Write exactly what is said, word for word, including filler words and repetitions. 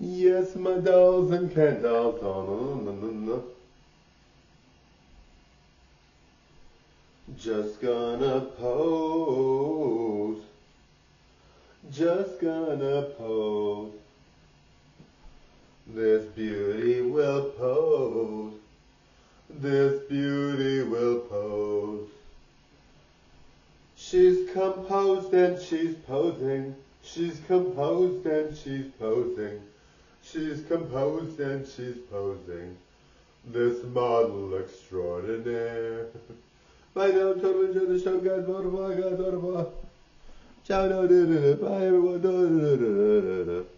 Yes, my dolls and cat dolls. Oh, no, no, no, no. Just gonna pose. Just gonna pose. This beauty will pose. This beauty will pose. She's composed and she's posing. She's composed and she's posing. She's composed and she's posing. This model extraordinaire. Bye now, totally enjoy the show, guys. Bye, guys. Bye. Ciao. Bye, everyone.